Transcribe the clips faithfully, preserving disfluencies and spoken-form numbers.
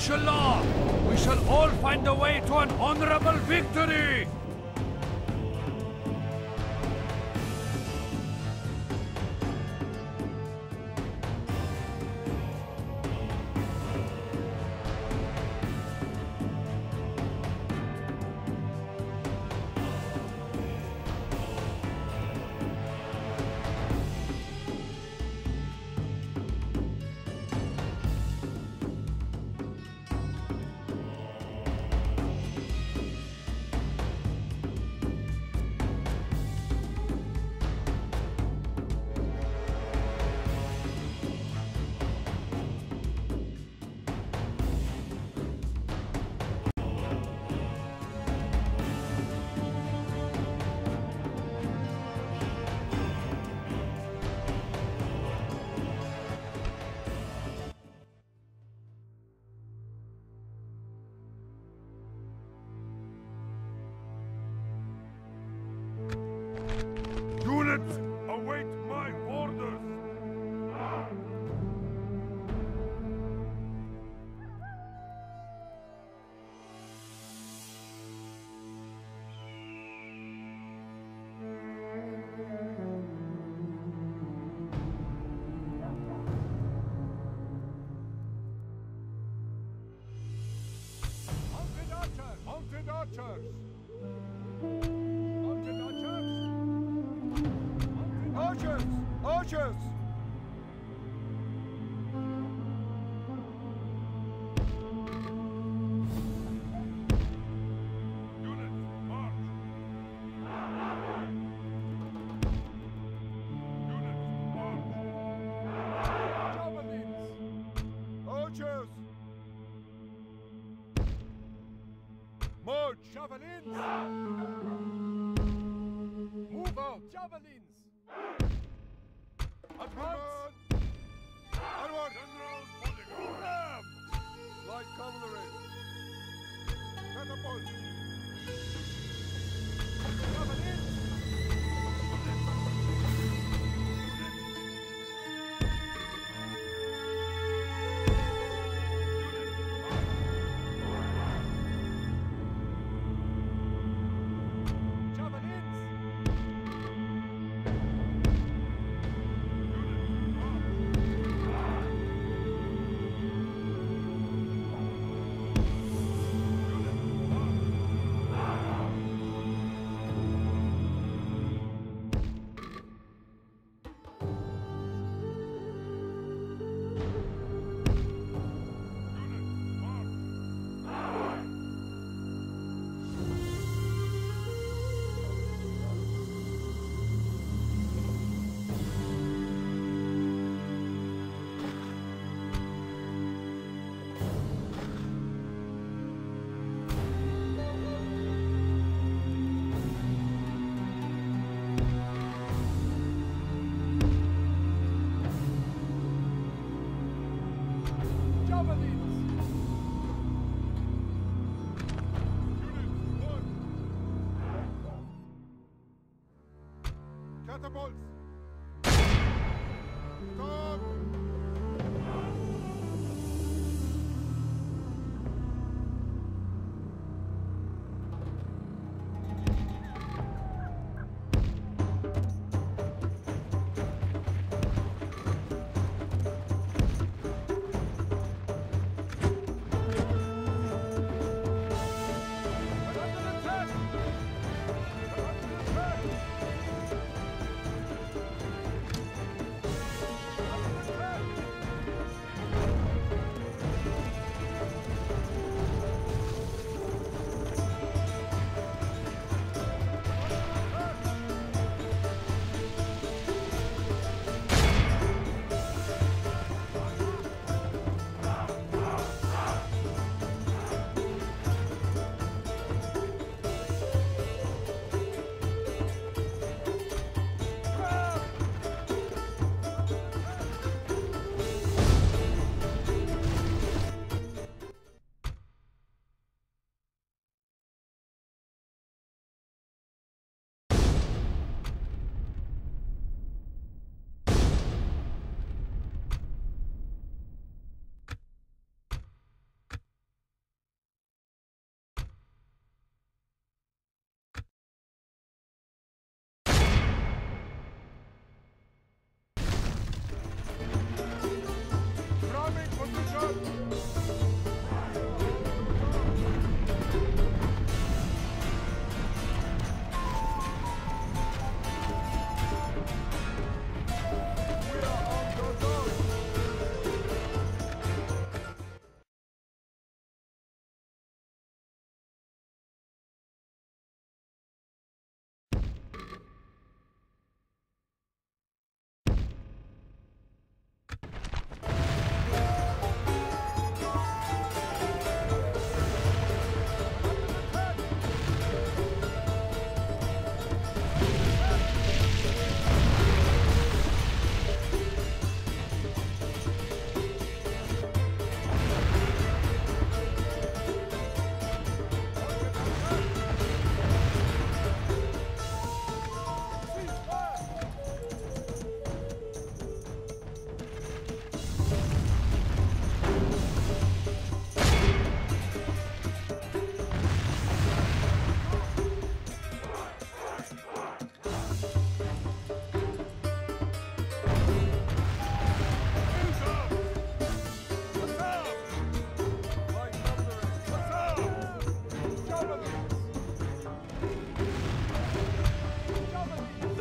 Inshallah, we shall all find a way to an honorable victory! Units, await my orders! Mounted archers! Mounted archers! Mounted archers! Archers! Archers! Units, march! Units, march! Javelins! Archers! March! Javelins! Move out! Javelins! Advance! Onward! Generals, bodyguard! Ram! Light cavalry! Catapult! Javelins! Javelins! Javelins! Catapults! Stop! We're under attack! We're under attack! Under attack!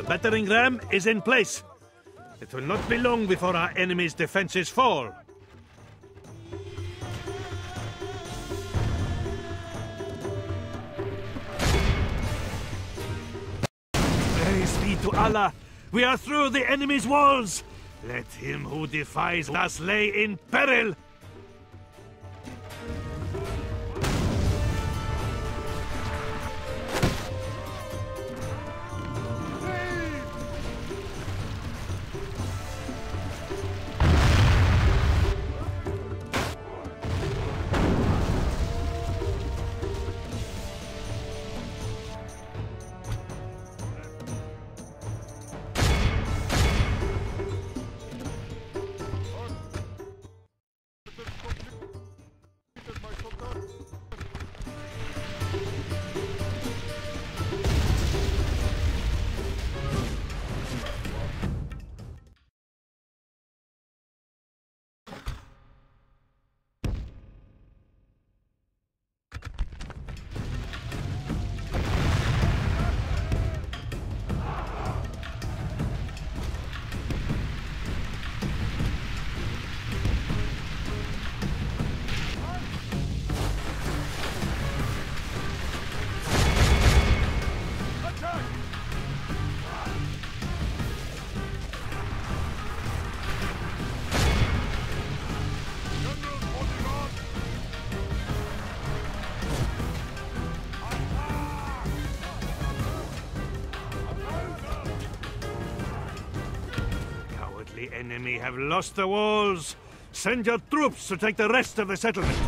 battering ram is in place. It will not be long before our enemy's defenses fall. Praise be to Allah! We are through the enemy's walls! Let him who defies us lay in peril! The enemy have lost the walls. Send your troops to take the rest of the settlement.